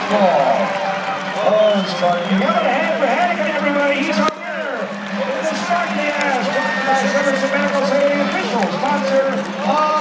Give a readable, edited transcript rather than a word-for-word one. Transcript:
baseball. Oh, Sparkee. One of the hand for Hannigan, everybody. He's our winner. The Sparkee Dash, brought to you by Somerset Medical City official sponsor of